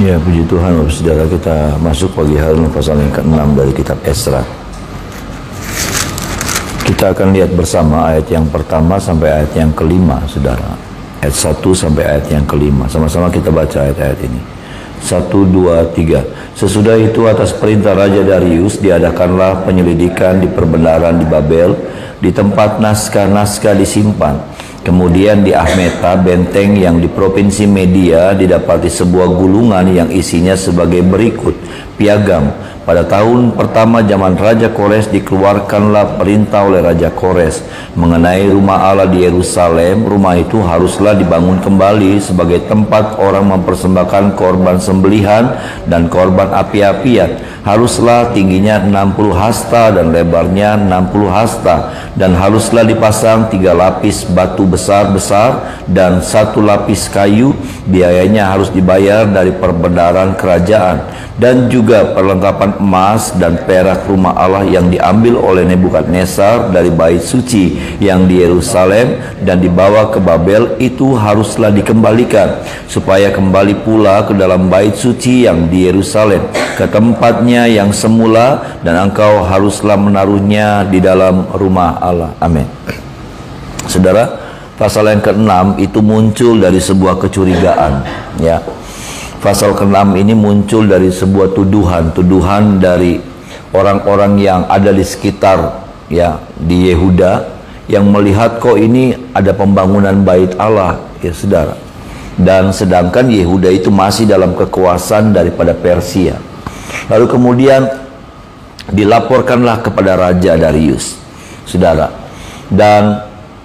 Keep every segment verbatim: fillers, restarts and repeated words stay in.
Ya, puji Tuhan, Bapak Saudara, kita masuk pagi hari pasal yang keenam dari kitab Esra. Kita akan lihat bersama ayat yang pertama sampai ayat yang kelima, Saudara. Ayat satu sampai ayat yang kelima. Sama-sama kita baca ayat-ayat ini. Satu, dua, tiga. Sesudah itu atas perintah Raja Darius diadakanlah penyelidikan di perbendaharaan di Babel, di tempat naskah-naskah disimpan. Kemudian di Ahmeta, benteng yang di provinsi Media, didapati sebuah gulungan yang isinya sebagai berikut. Piagam, pada tahun pertama zaman Raja Kores dikeluarkanlah perintah oleh Raja Kores mengenai rumah Allah di Yerusalem. Rumah itu haruslah dibangun kembali sebagai tempat orang mempersembahkan korban sembelihan dan korban api-apian. Haruslah tingginya enam puluh hasta dan lebarnya enam puluh hasta, dan haruslah dipasang tiga lapis batu besar-besar dan satu lapis kayu. Biayanya harus dibayar dari perbendaharaan kerajaan, dan juga perlengkapan emas dan perak rumah Allah yang diambil oleh Nebukadnezar dari bait suci yang di Yerusalem dan dibawa ke Babel itu haruslah dikembalikan, supaya kembali pula ke dalam bait suci yang di Yerusalem, ke tempatnya yang semula, dan engkau haruslah menaruhnya di dalam rumah Allah. Amin. Saudara, pasal yang keenam itu muncul dari sebuah kecurigaan, ya. Pasal keenam ini muncul dari sebuah tuduhan, tuduhan dari orang-orang yang ada di sekitar, ya, di Yehuda, yang melihat kok ini ada pembangunan bait Allah, ya Saudara. Dan sedangkan Yehuda itu masih dalam kekuasaan daripada Persia. Lalu kemudian dilaporkanlah kepada Raja Darius, Saudara. Dan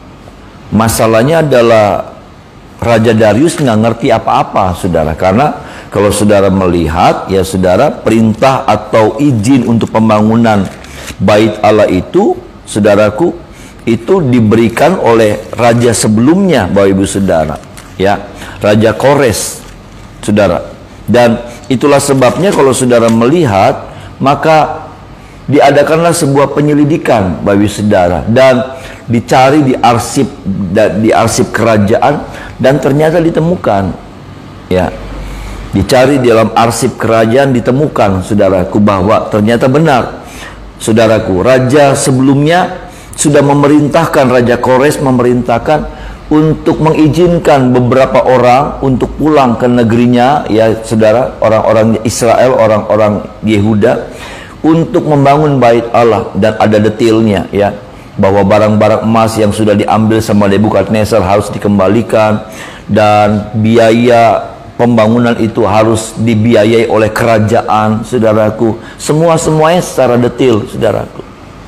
masalahnya adalah Raja Darius nggak ngerti apa-apa, Saudara. Karena kalau Saudara melihat, ya Saudara, perintah atau izin untuk pembangunan bait Allah itu, Saudaraku, itu diberikan oleh raja sebelumnya, Bapak Ibu Saudara, ya, Raja Kores, Saudara. Dan itulah sebabnya kalau Saudara melihat, maka diadakanlah sebuah penyelidikan, Bapak Ibu Saudara, dan dicari di arsip di arsip kerajaan, dan ternyata ditemukan, ya, dicari di dalam arsip kerajaan, ditemukan, Saudaraku, bahwa ternyata benar, Saudaraku, raja sebelumnya sudah memerintahkan, Raja Kores memerintahkan untuk mengizinkan beberapa orang untuk pulang ke negerinya, ya Saudara, orang-orang Israel, orang-orang Yehuda, untuk membangun bait Allah. Dan ada detailnya, ya, bahwa barang-barang emas yang sudah diambil sama Nebukadnezar harus dikembalikan, dan biaya pembangunan itu harus dibiayai oleh kerajaan, Saudaraku. Semua-semuanya secara detail, Saudaraku,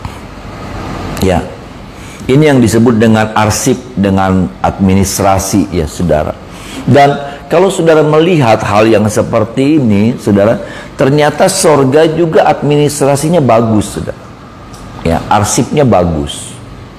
ya. Ini yang disebut dengan arsip, dengan administrasi, ya Saudara. Dan kalau Saudara melihat hal yang seperti ini, Saudara, ternyata sorga juga administrasinya bagus, Saudara. Ya, arsipnya bagus.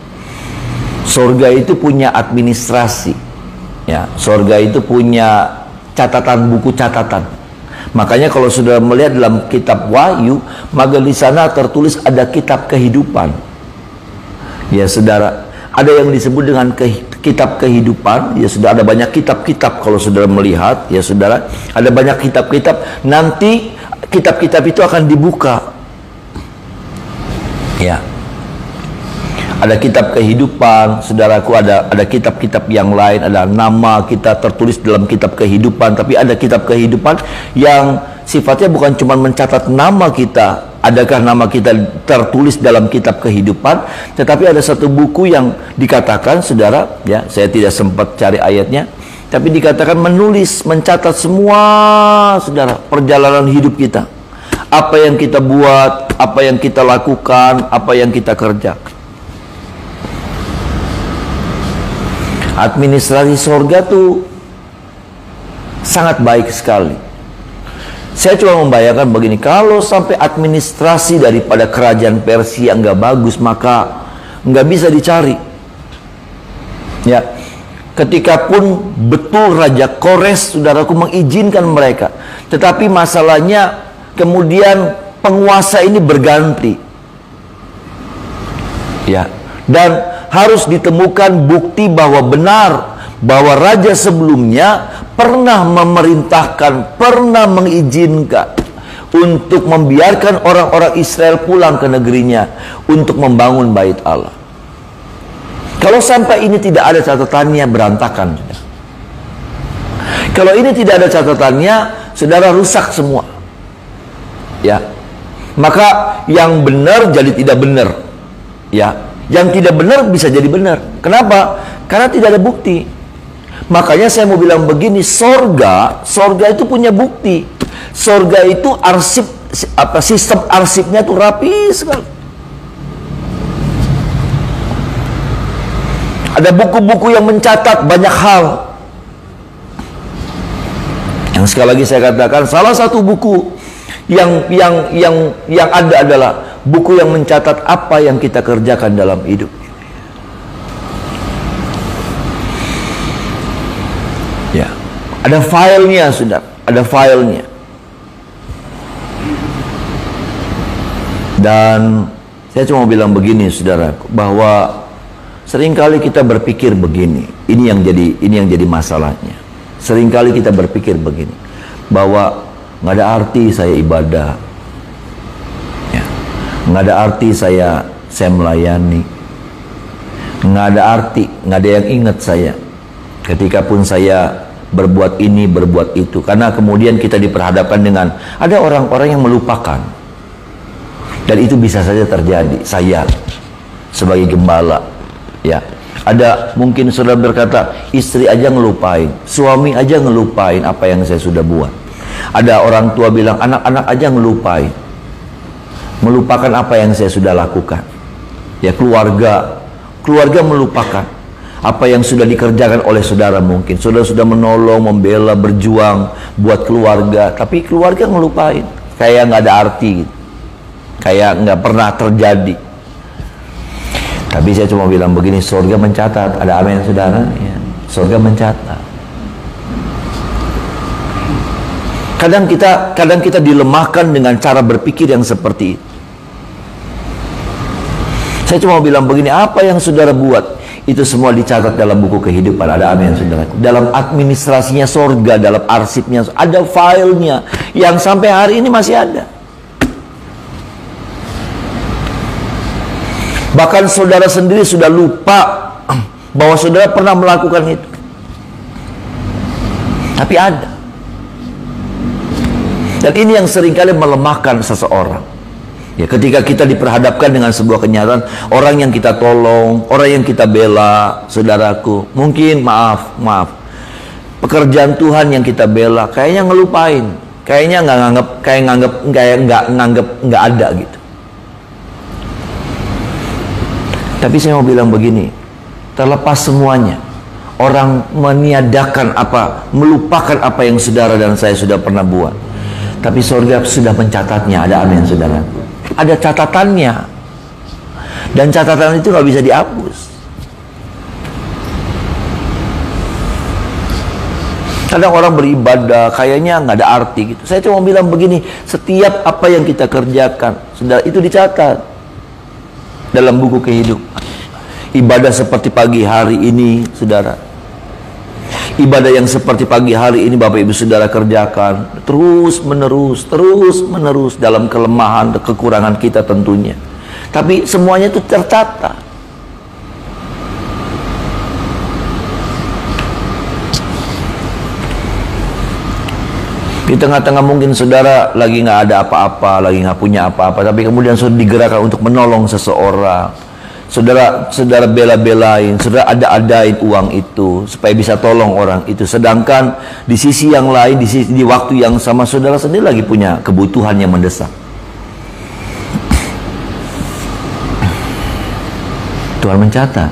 Sorga itu punya administrasi, ya. Sorga itu punya catatan, buku catatan. Makanya kalau Saudara melihat dalam kitab Wahyu, maka di sana tertulis ada kitab kehidupan. Ya Saudara, ada yang disebut dengan ke, kitab kehidupan. Ya Saudara, ada banyak kitab-kitab kalau Saudara melihat, ya Saudara, ada banyak kitab-kitab. Nanti kitab-kitab itu akan dibuka, ya. Ada kitab kehidupan, Saudaraku, ada ada kitab-kitab yang lain, ada nama kita tertulis dalam kitab kehidupan. Tapi ada kitab kehidupan yang sifatnya bukan cuma mencatat nama kita, adakah nama kita tertulis dalam kitab kehidupan, tetapi ada satu buku yang dikatakan, Saudara, ya, saya tidak sempat cari ayatnya, tapi dikatakan menulis, mencatat semua, Saudara, perjalanan hidup kita. Apa yang kita buat, apa yang kita lakukan, apa yang kita kerjakan. Administrasi sorga tuh sangat baik sekali. Saya cuma membayangkan begini, kalau sampai administrasi daripada kerajaan Persia nggak bagus, maka nggak bisa dicari. Ya, ketika pun betul Raja Kores, Saudaraku, mengizinkan mereka, tetapi masalahnya kemudian penguasa ini berganti, ya, dan harus ditemukan bukti bahwa benar bahwa raja sebelumnya pernah memerintahkan, pernah mengizinkan untuk membiarkan orang-orang Israel pulang ke negerinya untuk membangun bait Allah. Kalau sampai ini tidak ada catatannya, berantakan. Kalau ini tidak ada catatannya, saudara, rusak semua. Ya, maka yang benar jadi tidak benar. Ya, yang tidak benar bisa jadi benar. Kenapa? Karena tidak ada bukti. Makanya saya mau bilang begini, sorga, sorga itu punya bukti. Sorga itu arsip, apa sistem arsipnya tuh rapi sekali. Ada buku-buku yang mencatat banyak hal. Yang sekali lagi saya katakan, salah satu buku yang yang yang yang ada adalah buku yang mencatat apa yang kita kerjakan dalam hidup. Ya, ada filenya, sudah ada filenya. Dan saya cuma bilang begini, saudaraku, bahwa seringkali kita berpikir begini. Ini yang jadi ini yang jadi masalahnya. Seringkali kita berpikir begini, bahwa nggak ada arti saya ibadah, ya, nggak ada arti saya saya melayani, nggak ada arti, nggak ada yang ingat saya ketika pun saya berbuat ini, berbuat itu. Karena kemudian kita diperhadapkan dengan ada orang-orang yang melupakan, dan itu bisa saja terjadi. Saya sebagai gembala, ya, ada mungkin saudara berkata, istri aja ngelupain, suami aja ngelupain apa yang saya sudah buat. Ada orang tua bilang, anak-anak aja ngelupain, melupakan apa yang saya sudah lakukan. Ya, keluarga, keluarga melupakan apa yang sudah dikerjakan oleh saudara. Mungkin saudara sudah menolong, membela, berjuang buat keluarga, tapi keluarga ngelupain, kayak nggak ada arti, kayak nggak pernah terjadi. Tapi saya cuma bilang begini, surga mencatat. Ada amin, saudara? Ya, surga mencatat. Kadang kita, kadang kita dilemahkan dengan cara berpikir yang seperti itu. Saya cuma bilang begini, apa yang saudara buat, itu semua dicatat dalam buku kehidupan. Ada amin, saudara? Dalam administrasinya surga, dalam arsipnya, ada filenya, yang sampai hari ini masih ada. Bahkan saudara sendiri sudah lupa bahwa saudara pernah melakukan itu. Tapi ada. Dan ini yang seringkali melemahkan seseorang. Ya, ketika kita diperhadapkan dengan sebuah kenyataan, orang yang kita tolong, orang yang kita bela, saudaraku, mungkin maaf, maaf, pekerjaan Tuhan yang kita bela, kayaknya ngelupain, kayaknya nggak nganggap, kayak nganggap, kayak nggak nganggap, nggak ada gitu. Tapi saya mau bilang begini, terlepas semuanya, orang meniadakan apa, melupakan apa yang saudara dan saya sudah pernah buat, tapi surga sudah mencatatnya. Ada amin, saudara? Ada catatannya, dan catatan itu nggak bisa dihapus. Kadang orang beribadah kayaknya nggak ada arti gitu. Saya cuma bilang begini, setiap apa yang kita kerjakan, saudara, itu dicatat dalam buku kehidupan. Ibadah seperti pagi hari ini, saudara, ibadah yang seperti pagi hari ini Bapak Ibu Saudara kerjakan terus menerus, terus menerus dalam kelemahan, kekurangan kita tentunya. Tapi semuanya itu tercatat. Di tengah-tengah mungkin saudara lagi nggak ada apa-apa, lagi nggak punya apa-apa, tapi kemudian saudara digerakkan untuk menolong seseorang. Saudara, saudara bela-belain, saudara ada-adain uang itu supaya bisa tolong orang itu. Sedangkan di sisi yang lain, di sisi, di waktu yang sama, saudara sendiri lagi punya kebutuhan yang mendesak. Tuhan mencatat.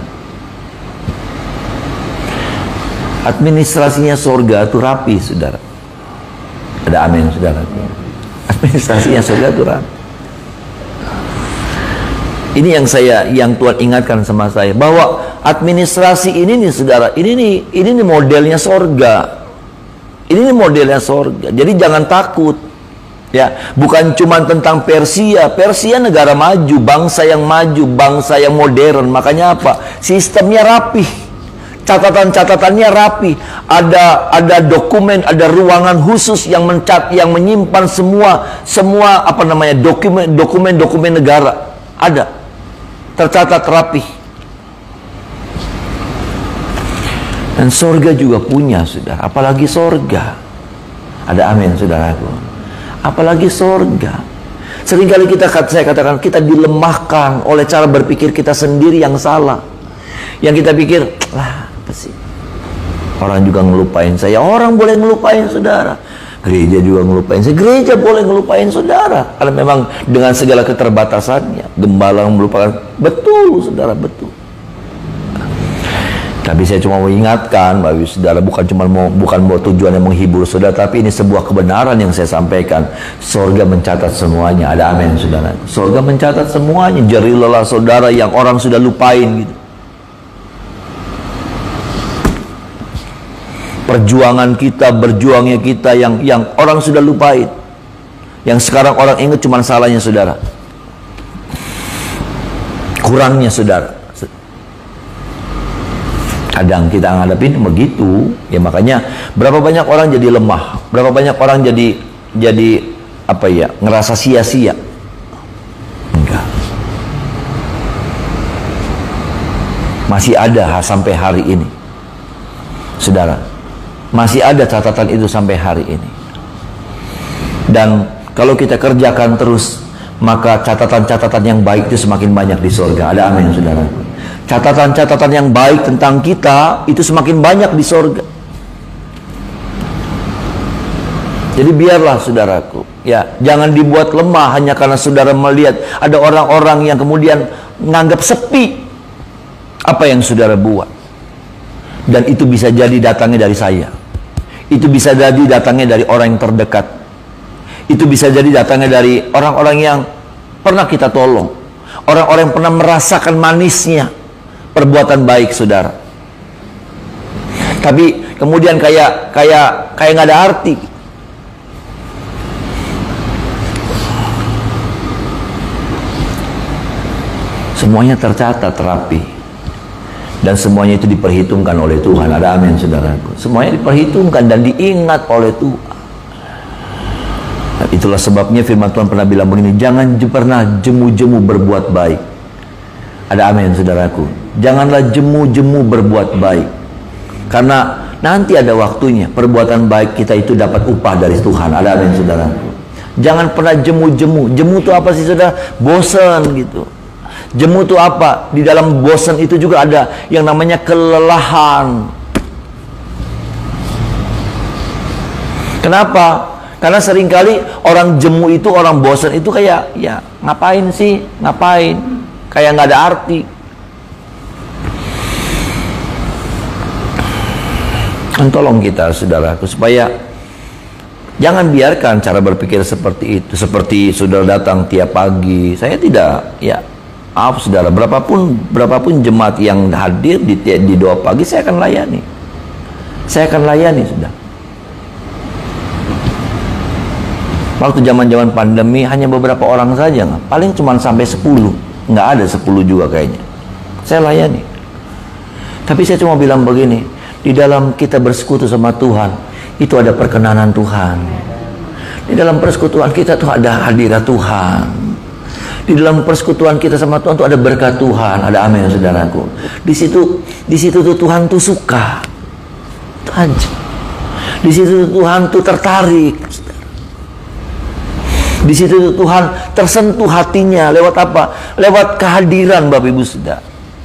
Administrasinya surga itu rapi, saudara. Ada amin, saudara. Administrasinya surga itu rapi. Ini yang saya, yang Tuhan ingatkan sama saya, bahwa administrasi ini nih, saudara, ini nih, ini nih modelnya sorga. Ini nih modelnya sorga. Jadi jangan takut, ya. Bukan cuma tentang Persia. Persia negara maju, bangsa yang maju, bangsa yang modern. Makanya apa? Sistemnya rapih, catatan-catatannya rapi, ada ada dokumen, ada ruangan khusus yang mencat, yang menyimpan semua semua apa namanya dokumen dokumen dokumen negara, ada tercatat rapi. Dan sorga juga punya, sudah. Apalagi sorga. Ada amin, saudaraku. Apalagi sorga. Seringkali kita, saya katakan, kita dilemahkan oleh cara berpikir kita sendiri yang salah. Yang kita pikir, lah, apa sih? Orang juga ngelupain saya. Orang boleh ngelupain saudara. Gereja juga ngelupain saya. Gereja boleh ngelupain saudara. Karena memang dengan segala keterbatasannya. Gembala melupakan. Betul, saudara, betul. Tapi saya cuma mau ingatkan, Bapak Saudara, bukan cuma mau bukan mau tujuan yang menghibur saudara, tapi ini sebuah kebenaran yang saya sampaikan. Sorga mencatat semuanya. Ada amin, saudara. Sorga mencatat semuanya. Jeri lelah saudara yang orang sudah lupain gitu. Perjuangan kita, berjuangnya kita yang yang orang sudah lupain. Yang sekarang orang ingat cuma salahnya saudara. Kurangnya saudara. Kadang kita ngadepin begitu, ya makanya berapa banyak orang jadi lemah, berapa banyak orang jadi jadi apa ya, ngerasa sia-sia. Enggak. Masih ada sampai hari ini, saudara. Masih ada catatan itu sampai hari ini. Dan kalau kita kerjakan terus, maka catatan-catatan yang baik itu semakin banyak di surga. Ada amin, saudara. Catatan-catatan yang baik tentang kita itu semakin banyak di sorga. Jadi biarlah saudaraku, ya jangan dibuat lemah hanya karena saudara melihat ada orang-orang yang kemudian menganggap sepi apa yang saudara buat. Dan itu bisa jadi datangnya dari saya. Itu bisa jadi datangnya dari orang yang terdekat. Itu bisa jadi datangnya dari orang-orang yang pernah kita tolong. Orang-orang yang pernah merasakan manisnya perbuatan baik saudara. Tapi kemudian kayak kayak kayak nggak ada arti. Semuanya tercatat rapi dan semuanya itu diperhitungkan oleh Tuhan. Ada amin, saudaraku. Semuanya diperhitungkan dan diingat oleh Tuhan. Dan itulah sebabnya firman Tuhan pernah bilang begini, jangan pernah jemu-jemu berbuat baik. Ada amin, saudaraku. Janganlah jemu-jemu berbuat baik, karena nanti ada waktunya perbuatan baik kita itu dapat upah dari Tuhan. Ada amin, saudaraku. Jangan pernah jemu-jemu. Jemu itu apa sih, saudara? Bosan gitu. Jemu itu apa? Di dalam bosan itu juga ada yang namanya kelelahan. Kenapa? Karena seringkali orang jemu itu, orang bosan itu kayak, ya ngapain sih? Ngapain? Kayak nggak ada arti. Tolong kita, saudaraku, supaya jangan biarkan cara berpikir seperti itu. Seperti saudara datang tiap pagi, saya tidak, ya maaf saudara, berapapun berapapun jemaat yang hadir di, di doa pagi, saya akan layani. Saya akan layani, sudah. Waktu zaman-zaman pandemi hanya beberapa orang saja, paling cuma sampai sepuluh, nggak ada sepuluh juga kayaknya. Saya layani. Tapi saya cuma bilang begini, di dalam kita bersekutu sama Tuhan, itu ada perkenanan Tuhan. Di dalam persekutuan kita tuh ada hadirat Tuhan. Di dalam persekutuan kita sama Tuhan tuh ada berkat Tuhan. Ada amin, saudaraku. Di situ, di situ tuh Tuhan tuh suka. Itu aja. Di situ tuh Tuhan tuh tertarik. Di situ tuh Tuhan tersentuh hatinya. Lewat apa? Lewat kehadiran Bapak Ibu Saudara.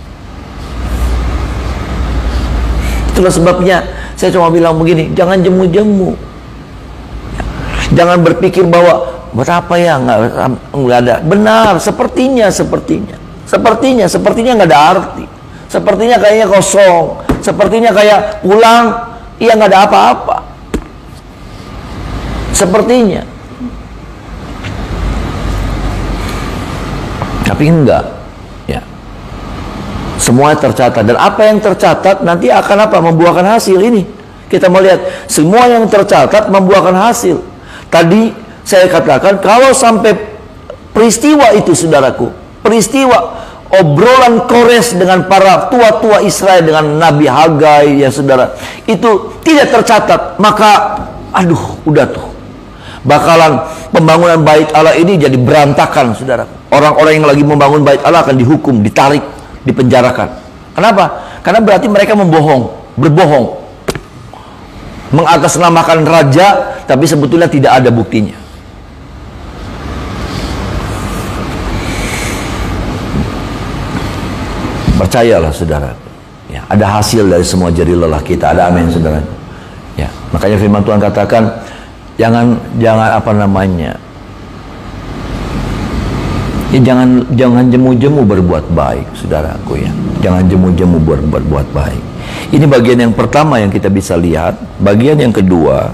Itulah sebabnya saya cuma bilang begini, jangan jemu-jemu. Jangan berpikir bahwa buat apa ya, nggak, nggak ada. Benar, sepertinya, sepertinya, sepertinya, sepertinya nggak ada arti. Sepertinya kayaknya kosong. Sepertinya kayak pulang, iya nggak ada apa-apa. Sepertinya. Tapi enggak. Ya. Semua tercatat, dan apa yang tercatat nanti akan apa? Membuahkan hasil. Ini kita melihat semua yang tercatat membuahkan hasil. Tadi saya katakan kalau sampai peristiwa itu, saudaraku, peristiwa obrolan Kores dengan para tua-tua Israel, dengan Nabi Hagai, ya saudara, itu tidak tercatat, maka aduh, udah tuh, bakalan pembangunan bait Allah ini jadi berantakan, saudara. Orang-orang yang lagi membangun bait Allah akan dihukum, ditarik, dipenjarakan. Kenapa? Karena berarti mereka membohong, berbohong, mengatasnamakan raja, tapi sebetulnya tidak ada buktinya. Percayalah, saudara, ya, ada hasil dari semua jerih lelah kita. Ada amin, saudara. Ya, makanya firman Tuhan katakan, jangan jangan apa namanya, ya, jangan jangan jemu-jemu berbuat baik, saudaraku, ya. Jangan jemu-jemu ber, berbuat baik. Ini bagian yang pertama yang kita bisa lihat. Bagian yang kedua,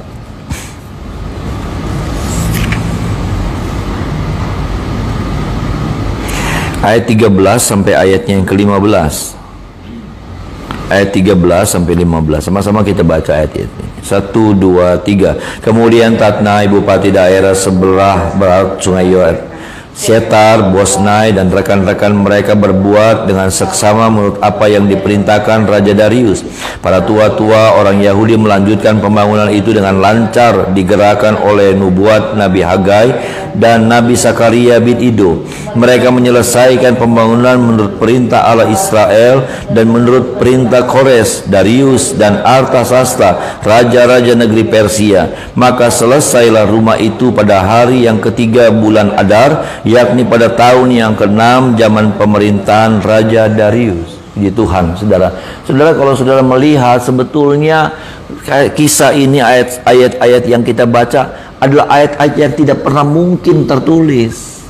ayat tiga belas sampai ayatnya yang ke lima belas. Ayat tiga belas sampai lima belas. Sama-sama kita baca ayat ini. Satu, dua, tiga. Kemudian Tatnai, bupati daerah sebelah barat sungai Yordan, Setar, Bosnai, dan rekan-rekan mereka berbuat dengan seksama menurut apa yang diperintahkan Raja Darius. Para tua-tua orang Yahudi melanjutkan pembangunan itu dengan lancar, digerakkan oleh nubuat Nabi Hagai dan Nabi Sakaria bin Ido. Mereka menyelesaikan pembangunan menurut perintah Allah Israel dan menurut perintah Kores, Darius, dan Artasasta, raja-raja negeri Persia. Maka selesailah rumah itu pada hari yang ketiga bulan Adar, yakni pada tahun yang keenam zaman pemerintahan Raja Darius. Puji Tuhan, saudara. Saudara, kalau saudara melihat sebetulnya kisah ini, ayat-ayat yang kita baca adalah ayat-ayat yang tidak pernah mungkin tertulis.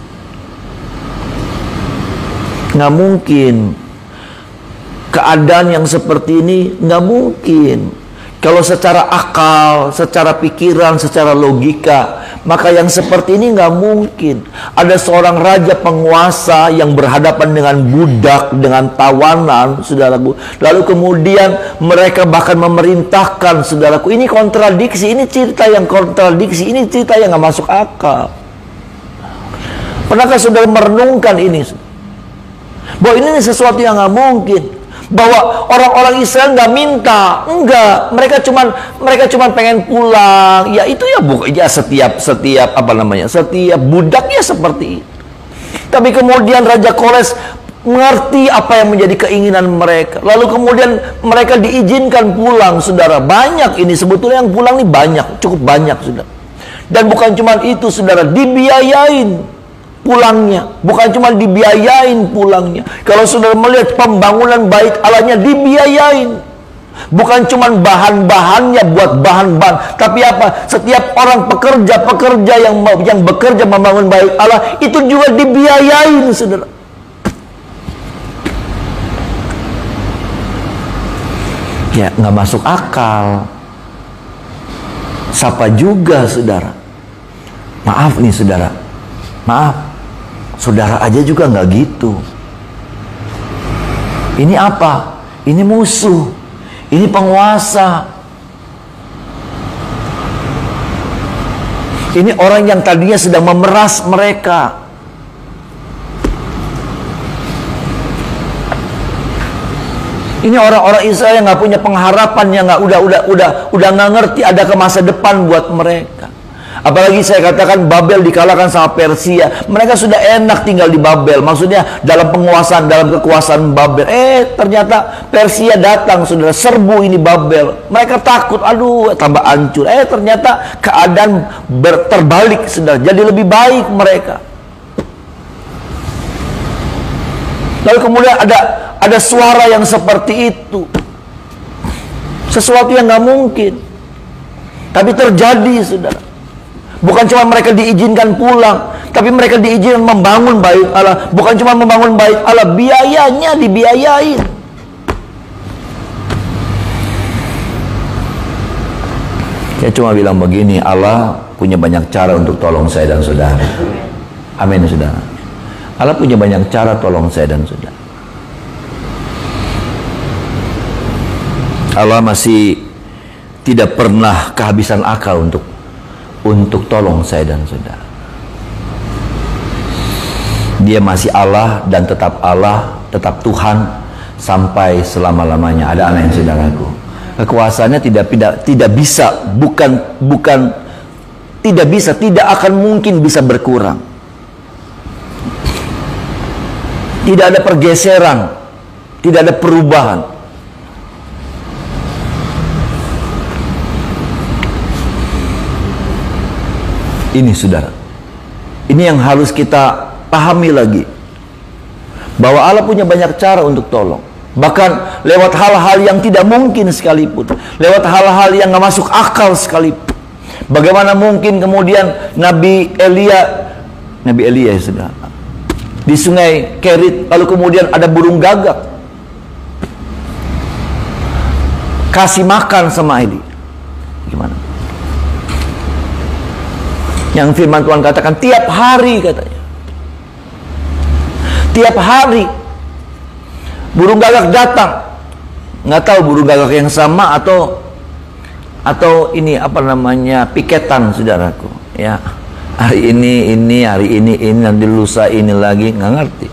Nggak mungkin. Keadaan yang seperti ini nggak mungkin. Kalau secara akal, secara pikiran, secara logika, maka yang seperti ini nggak mungkin. Ada seorang raja penguasa yang berhadapan dengan budak, dengan tawanan, saudaraku. Lalu kemudian mereka bahkan memerintahkan, saudaraku. Ini kontradiksi, ini cerita yang kontradiksi, ini cerita yang nggak masuk akal. Pernahkah saudara merenungkan ini? Bahwa ini sesuatu yang nggak mungkin. Bahwa orang-orang Israel nggak minta, enggak, mereka cuman mereka cuman pengen pulang. Ya itu ya bu, ya setiap setiap apa namanya, setiap budaknya seperti itu. Tapi kemudian Raja Kores mengerti apa yang menjadi keinginan mereka. Lalu kemudian mereka diizinkan pulang, saudara. Banyak ini sebetulnya yang pulang nih banyak, cukup banyak, saudara. Dan bukan cuma itu, saudara, dibiayain pulangnya, bukan cuma dibiayain pulangnya. Kalau saudara melihat pembangunan bait Allahnya dibiayain, bukan cuma bahan-bahannya buat bahan-bahan, tapi apa? Setiap orang pekerja-pekerja yang yang bekerja membangun bait Allah itu juga dibiayain, saudara. Ya nggak masuk akal. Siapa juga, saudara? Maaf nih, saudara. Maaf. Saudara aja juga nggak gitu. Ini apa? Ini musuh. Ini penguasa. Ini orang yang tadinya sedang memeras mereka. Ini orang-orang Israel yang nggak punya pengharapan, yang nggak udah udah udah udah nggak ngerti ada ke masa depan buat mereka. Apalagi saya katakan Babel dikalahkan sama Persia. Mereka sudah enak tinggal di Babel. Maksudnya dalam penguasaan, dalam kekuasaan Babel. Eh ternyata Persia datang, saudara, serbu ini Babel. Mereka takut, aduh tambah hancur. Eh ternyata keadaan terbalik, saudara. Jadi lebih baik mereka. Lalu kemudian ada ada suara yang seperti itu. Sesuatu yang nggak mungkin. Tapi terjadi, saudara. Bukan cuma mereka diizinkan pulang, tapi mereka diizinkan membangun bait Allah. Bukan cuma membangun bait Allah, biayanya dibiayain. Saya cuma bilang begini, Allah punya banyak cara untuk tolong saya dan saudara. Amin, saudara. Allah punya banyak cara tolong saya dan saudara. Allah masih tidak pernah kehabisan akal untuk untuk tolong saya dan saudara. Dia masih Allah dan tetap Allah tetap Tuhan sampai selama-lamanya. Ada amin saudaraku. Kekuasaannya tidak tidak tidak bisa, bukan bukan tidak bisa, tidak akan mungkin bisa berkurang. Tidak ada pergeseran, tidak ada perubahan. Ini saudara, ini yang harus kita pahami lagi, bahwa Allah punya banyak cara untuk tolong. Bahkan lewat hal-hal yang tidak mungkin sekalipun, lewat hal-hal yang gak masuk akal sekalipun. Bagaimana mungkin kemudian Nabi Elia, Nabi Elia ya saudara, di sungai Kerit, lalu kemudian ada burung gagak kasih makan sama Eli. Gimana? Yang firman Tuhan katakan tiap hari, katanya tiap hari burung gagak datang. Nggak tahu burung gagak yang sama atau atau ini apa namanya, piketan saudaraku ya. Hari ini ini, hari ini ini, nanti lusa ini lagi, nggak ngerti.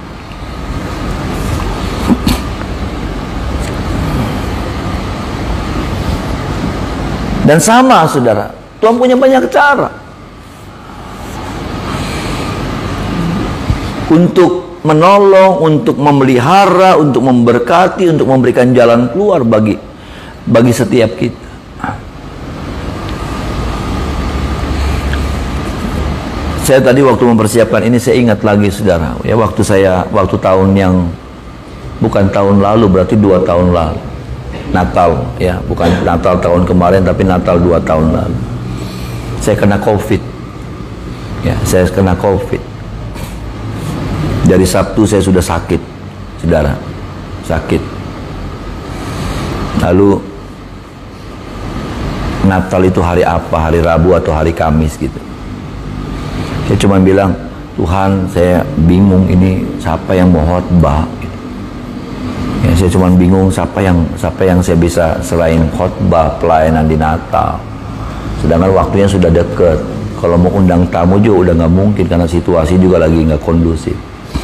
Dan sama saudara, Tuhan punya banyak cara untuk menolong, untuk memelihara, untuk memberkati, untuk memberikan jalan keluar bagi bagi setiap kita. Saya tadi waktu mempersiapkan ini, saya ingat lagi saudara, ya waktu saya waktu tahun yang bukan tahun lalu, berarti dua tahun lalu, Natal ya, bukan Natal tahun kemarin tapi Natal dua tahun lalu, saya kena COVID ya, saya kena COVID. Dari Sabtu saya sudah sakit saudara, sakit. Lalu Natal itu hari apa, hari Rabu atau hari Kamis gitu. Saya cuma bilang, Tuhan saya bingung ini siapa yang mau khotbah gitu. Ya, saya cuma bingung siapa yang siapa yang saya bisa selain khotbah pelayanan di Natal. Sedangkan waktunya sudah dekat. Kalau mau undang tamu juga udah nggak mungkin karena situasi juga lagi nggak kondusif.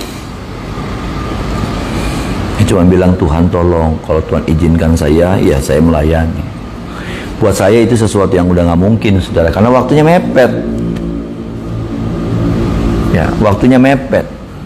Saya cuma bilang, Tuhan tolong, kalau Tuhan izinkan saya, ya saya melayani. Buat saya itu sesuatu yang udah nggak mungkin saudara, karena waktunya mepet. Ya, waktunya mepet.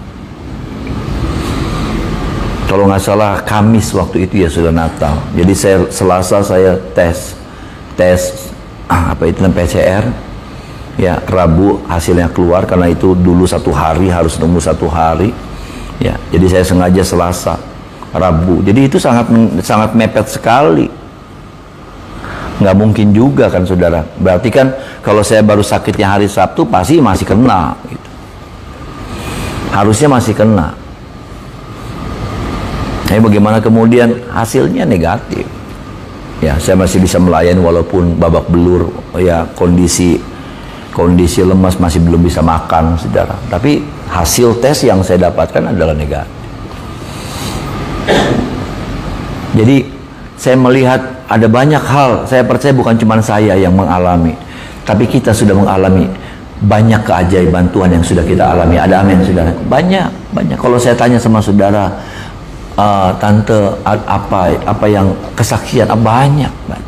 Kalau nggak salah Kamis waktu itu ya sudah Natal. Jadi saya Selasa saya tes tes ah, apa itu namanya P C R. Ya, Rabu hasilnya keluar, karena itu dulu satu hari harus nunggu satu hari. Ya, jadi saya sengaja Selasa, Rabu. Jadi itu sangat sangat mepet sekali. Nggak mungkin juga kan saudara. Berarti kan kalau saya baru sakitnya hari Sabtu pasti masih kena gitu. Harusnya masih kena. Tapi bagaimana kemudian hasilnya negatif. Ya, saya masih bisa melayani walaupun babak belur, ya kondisi kondisi lemas, masih belum bisa makan, saudara. Tapi hasil tes yang saya dapatkan adalah negatif. Jadi saya melihat ada banyak hal, saya percaya bukan cuma saya yang mengalami, tapi kita sudah mengalami banyak keajaiban Tuhan yang sudah kita alami. Ada amin saudara? Banyak, banyak. Kalau saya tanya sama saudara, uh, tante apa apa yang kesaksian, uh, banyak, banyak.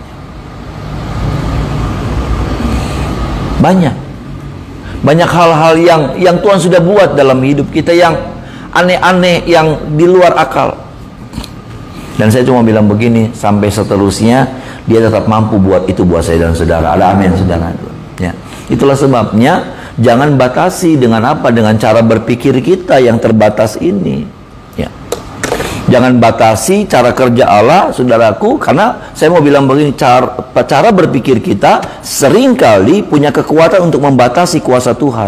Banyak. Banyak hal-hal yang yang Tuhan sudah buat dalam hidup kita yang aneh-aneh, yang di luar akal. Dan saya cuma bilang begini, sampai seterusnya dia tetap mampu buat itu buat saya dan saudara. Ada amin saudara? Ya. Itulah sebabnya jangan batasi dengan apa? Dengan cara berpikir kita yang terbatas ini. Ya. Jangan batasi cara kerja Allah, saudaraku, karena saya mau bilang begini, cara, cara berpikir kita seringkali punya kekuatan untuk membatasi kuasa Tuhan.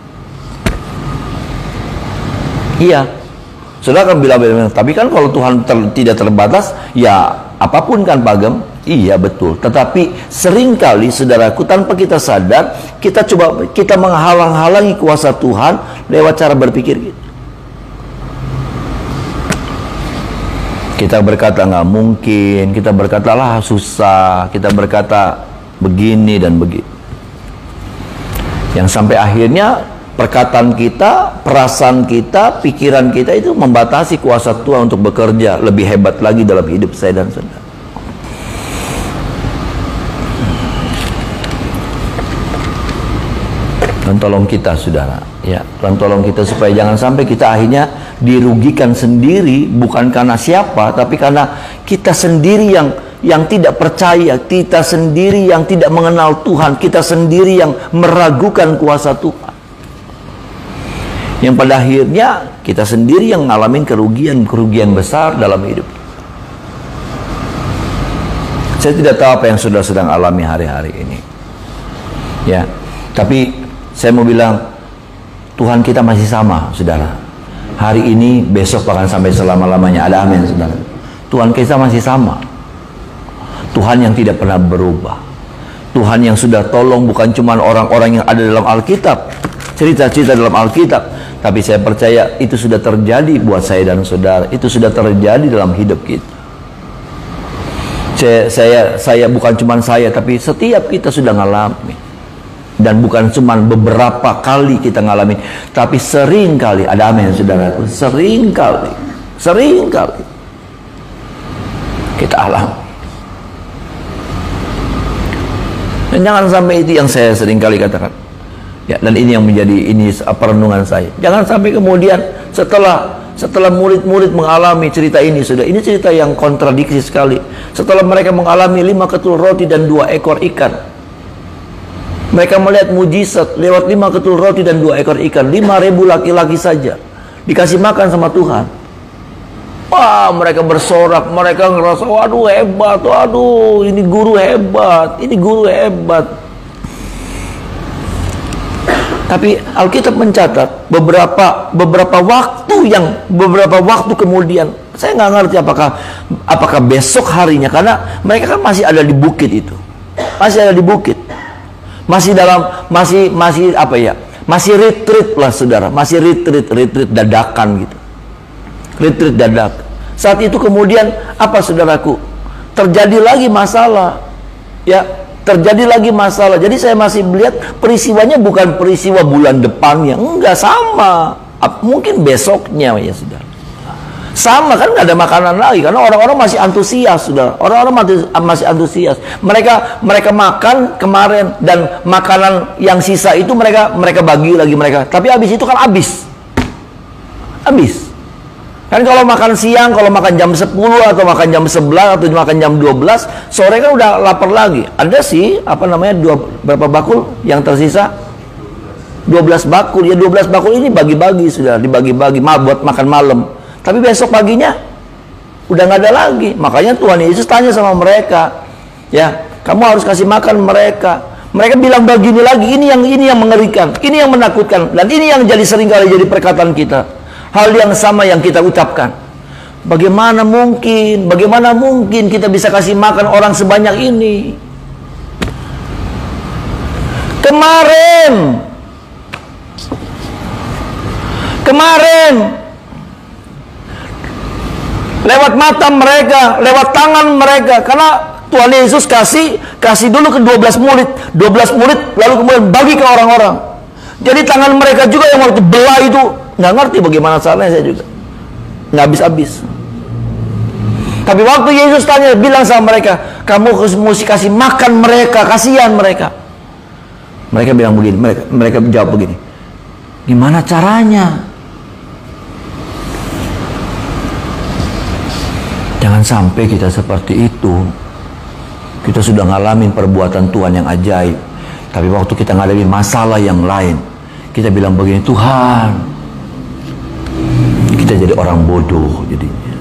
Iya. Saudara kan bilang, tapi kan kalau Tuhan ter, tidak terbatas, ya apapun kan Pak Gem. Iya betul, tetapi seringkali saudaraku tanpa kita sadar kita coba kita menghalang-halangi kuasa Tuhan lewat cara berpikir kita. Kita berkata nggak mungkin, kita berkata lah susah, kita berkata begini dan begitu. Yang sampai akhirnya Perkataan kita, perasaan kita, pikiran kita itu membatasi kuasa Tuhan untuk bekerja lebih hebat lagi dalam hidup saya dan saudara. Tuhan tolong kita saudara, ya, Tuhan tolong kita supaya jangan sampai kita akhirnya dirugikan sendiri, bukan karena siapa, tapi karena kita sendiri yang yang tidak percaya, kita sendiri yang tidak mengenal Tuhan, kita sendiri yang meragukan kuasa Tuhan. Yang pada akhirnya kita sendiri yang ngalamin kerugian-kerugian besar dalam hidup. Saya tidak tahu apa yang saudara sedang alami hari-hari ini, ya, tapi saya mau bilang, Tuhan kita masih sama, saudara. Hari ini, besok, bahkan sampai selama-lamanya. Ada amin, saudara. Tuhan kita masih sama. Tuhan yang tidak pernah berubah. Tuhan yang sudah tolong bukan cuma orang-orang yang ada dalam Alkitab, cerita-cerita dalam Alkitab, tapi saya percaya itu sudah terjadi buat saya dan saudara. Itu sudah terjadi dalam hidup kita. Saya, saya, saya bukan cuma saya, tapi setiap kita sudah ngalami. Dan bukan cuma beberapa kali kita ngalamin, tapi sering kali. Ada amin saudaraku, sering kali, sering kali kita alami. Dan jangan sampai itu yang saya sering kali katakan, ya, dan ini yang menjadi ini perenungan saya. Jangan sampai kemudian setelah setelah murid-murid mengalami cerita ini, sudah ini cerita yang kontradiksi sekali. Setelah mereka mengalami lima ketul roti dan dua ekor ikan, mereka melihat mujizat lewat lima ketul roti dan dua ekor ikan. Lima ribu laki-laki saja dikasih makan sama Tuhan. Wah, mereka bersorak, mereka ngerasa, waduh hebat, waduh ini guru hebat, ini guru hebat. Tapi Alkitab mencatat beberapa beberapa waktu yang beberapa waktu kemudian, saya nggak ngerti apakah apakah besok harinya, karena mereka kan masih ada di bukit itu, masih ada di bukit. Masih dalam, masih, masih apa ya, masih retreat lah saudara, masih retreat, retreat dadakan gitu, retreat dadakan. Saat itu kemudian apa saudaraku, terjadi lagi masalah, ya, terjadi lagi masalah. Jadi saya masih melihat peristiwanya bukan peristiwa bulan depannya, enggak, sama, mungkin besoknya ya saudara. Sama kan, nggak ada makanan lagi karena orang-orang masih antusias, sudah. Orang-orang masih antusias. Mereka mereka makan kemarin dan makanan yang sisa itu mereka mereka bagi lagi mereka. Tapi habis itu kan habis, habis. Kan kalau makan siang, kalau makan jam sepuluh atau makan jam sebelas atau makan jam dua belas, sore kan udah lapar lagi. Ada sih apa namanya dua berapa bakul yang tersisa? dua belas bakul. Ya dua belas bakul ini bagi-bagi sudah, dibagi-bagi buat makan malam. Tapi besok paginya udah nggak ada lagi. Makanya Tuhan Yesus tanya sama mereka, ya, kamu harus kasih makan mereka. Mereka bilang begini lagi, ini yang ini yang mengerikan, ini yang menakutkan, dan ini yang jadi seringkali jadi perkataan kita. Hal yang sama yang kita ucapkan. Bagaimana mungkin, bagaimana mungkin kita bisa kasih makan orang sebanyak ini? Kemarin, kemarin. Lewat mata mereka, lewat tangan mereka, karena Tuhan Yesus kasih kasih dulu ke dua belas murid, dua belas murid lalu kemudian bagi ke orang-orang. Jadi tangan mereka juga yang waktu belah itu, nggak ngerti bagaimana caranya, saya juga nggak habis-habis. Tapi waktu Yesus tanya, bilang sama mereka, kamu mesti kasih makan mereka, kasihan mereka. Mereka bilang begini, mereka mereka jawab begini, gimana caranya? Jangan sampai kita seperti itu. Kita sudah ngalamin perbuatan Tuhan yang ajaib, tapi waktu kita ngadapi masalah yang lain, kita bilang begini, Tuhan, kita jadi orang bodoh jadinya.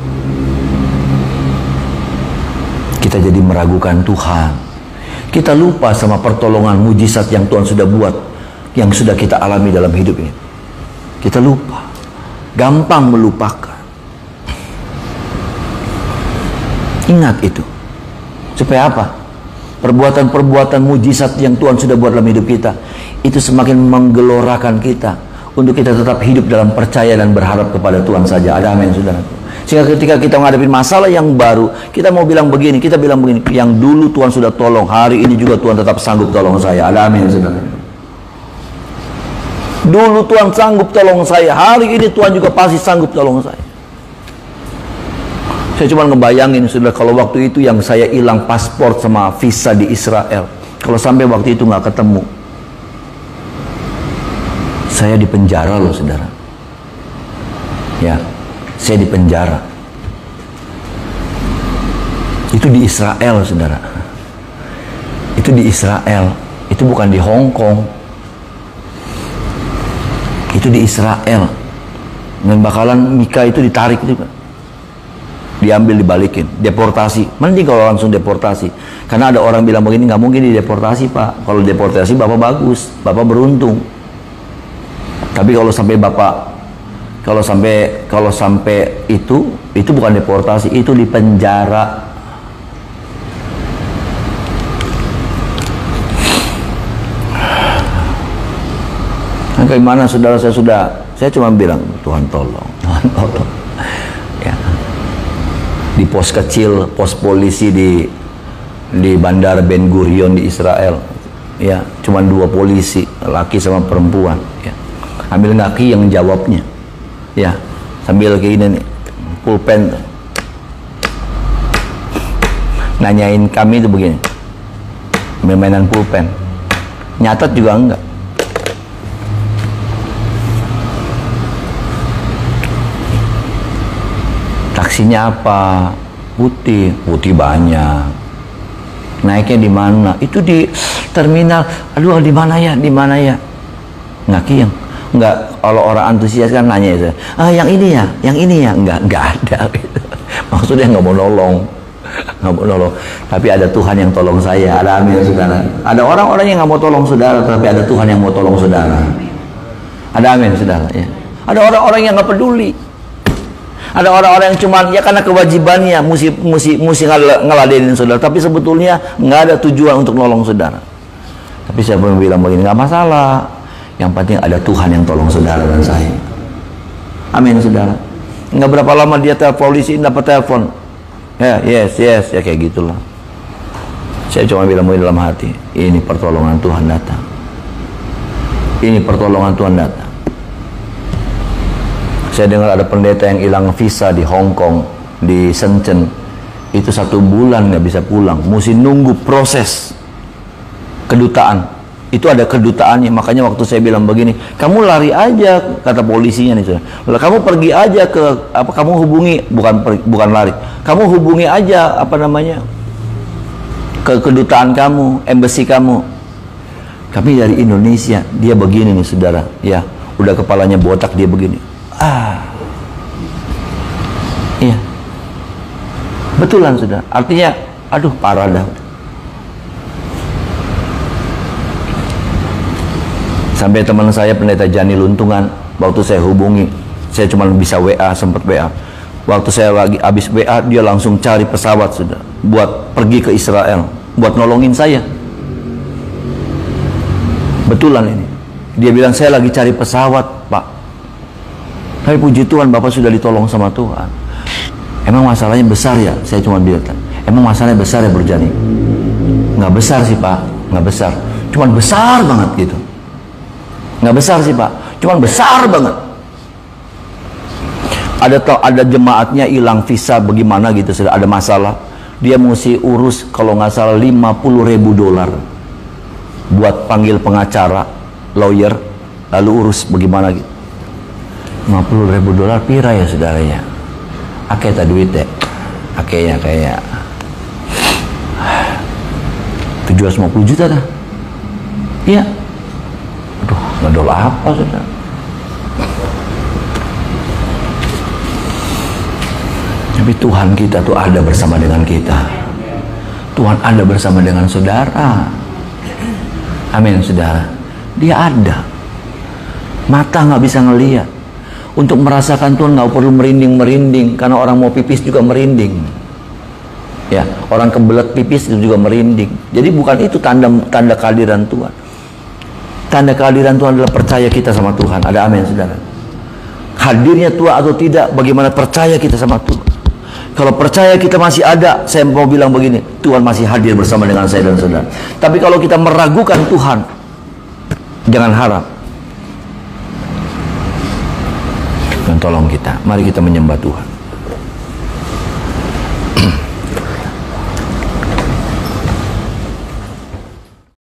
Kita jadi meragukan Tuhan. Kita lupa sama pertolongan mujizat yang Tuhan sudah buat, yang sudah kita alami dalam hidup ini. Kita lupa, gampang melupakan. Ingat itu. Supaya apa? Perbuatan-perbuatan mujizat yang Tuhan sudah buat dalam hidup kita, itu semakin menggelorakan kita untuk kita tetap hidup dalam percaya dan berharap kepada Tuhan saja. Ada amin, saudara. Sehingga ketika kita menghadapi masalah yang baru, kita mau bilang begini, kita bilang begini, yang dulu Tuhan sudah tolong, hari ini juga Tuhan tetap sanggup tolong saya. Ada amin, saudara. Dulu Tuhan sanggup tolong saya, hari ini Tuhan juga pasti sanggup tolong saya. Saya cuma ngebayangin, sudah kalau waktu itu yang saya hilang paspor sama visa di Israel, kalau sampai waktu itu nggak ketemu, saya di penjara loh saudara. Ya, saya di penjara. Itu di Israel saudara. Itu di Israel. Itu bukan di Hong Kong. Itu di Israel. Dan bakalan Mika itu ditarik juga. Diambil, dibalikin, deportasi. Mending kalau langsung deportasi. Karena ada orang bilang begini, nggak mungkin dideportasi pak. Kalau deportasi bapak bagus, bapak beruntung. Tapi kalau sampai bapak, kalau sampai kalau sampai itu, itu bukan deportasi, itu di penjara. Nah, gimana saudara, saya sudah, saya cuma bilang Tuhan tolong, Tuhan tolong. Ya. Di pos kecil, pos polisi di di Bandara Ben Gurion di Israel, ya, cuma dua polisi, laki sama perempuan. Ya. Ambil ngaki yang jawabnya, ya, sambil kayak ini nih, pulpen, nanyain kami itu begini, mainan pulpen, nyatat juga enggak. Taksinya apa? Putih, putih banyak. Naiknya di mana? Itu di terminal. Aduh, di mana ya? Di mana ya? Ngaki yang enggak. Kalau orang antusias kan nanya itu. Ah, yang ini ya, yang ini ya. Enggak, enggak ada. Gitu. Maksudnya nggak mau nolong, nggak mau nolong. Tapi ada Tuhan yang tolong saya. Ada amin saudara. Ada orang-orang yang nggak mau tolong saudara, tapi ada Tuhan yang mau tolong saudara. Ada amin saudara. Ya. Ada orang-orang yang nggak peduli. Ada orang-orang yang cuma ya karena kewajibannya mesti mesti mesti ngeladenin saudara, tapi sebetulnya nggak ada tujuan untuk nolong saudara. Tapi saya pun bilang begini, nggak masalah. Yang penting ada Tuhan yang tolong saudara dan saya. Amin saudara. Nggak berapa lama dia telepon polisi, dapat telepon. Ya, yes, yes, ya kayak gitulah. Saya cuma bilang begini dalam hati, ini pertolongan Tuhan datang. Ini pertolongan Tuhan datang. Saya dengar ada pendeta yang hilang visa di Hong Kong, di Shenzhen. Itu satu bulan nggak bisa pulang, mesti nunggu proses kedutaan. Itu ada kedutaannya, makanya waktu saya bilang begini, kamu lari aja, kata polisinya nih, saudara. Kamu pergi aja ke apa? Kamu hubungi, bukan bukan lari. Kamu hubungi aja apa namanya ke kedutaan kamu, embassy kamu. Kami dari Indonesia, dia begini nih saudara, ya, udah kepalanya botak dia begini. Ah, iya, betulan sudah. Artinya, aduh parah dah. Sampai teman saya pendeta Jani Luntungan, waktu saya hubungi, saya cuma bisa W A, sempat W A. Waktu saya lagi habis W A, dia langsung cari pesawat sudah, buat pergi ke Israel, buat nolongin saya. Betulan ini. Dia bilang saya lagi cari pesawat, Pak. Tapi puji Tuhan, Bapak sudah ditolong sama Tuhan. Emang masalahnya besar ya? Saya cuma bilang, emang masalahnya besar ya Bro Jani? Nggak besar sih Pak, nggak besar. Cuman besar banget gitu. Nggak besar sih Pak, cuman besar banget. Ada ada jemaatnya hilang visa bagaimana gitu, sudah ada masalah. Dia mesti urus kalau nggak salah lima puluh ribu dolar buat panggil pengacara, lawyer, lalu urus bagaimana gitu. lima puluh ribu dolar pira ya saudaranya. Ake tak duit deh. Akenya kayak tujuh ratus lima puluh juta dah. Iya. Aduh, ngedol apa saudara? Tapi Tuhan kita tuh ada bersama dengan kita. Tuhan ada bersama dengan saudara. Amin saudara. Dia ada. Mata nggak bisa ngelihat. Untuk merasakan Tuhan nggak perlu merinding-merinding, karena orang mau pipis juga merinding. Ya, orang kebelet pipis itu juga merinding. Jadi bukan itu tanda tanda kehadiran Tuhan. Tanda kehadiran Tuhan adalah percaya kita sama Tuhan. Ada amin saudara. Hadirnya Tuhan atau tidak, bagaimana percaya kita sama Tuhan. Kalau percaya kita masih ada, saya mau bilang begini, Tuhan masih hadir bersama dengan saya dan saudara. Tapi kalau kita meragukan Tuhan, jangan harap. tolong kita. Mari kita menyembah Tuhan.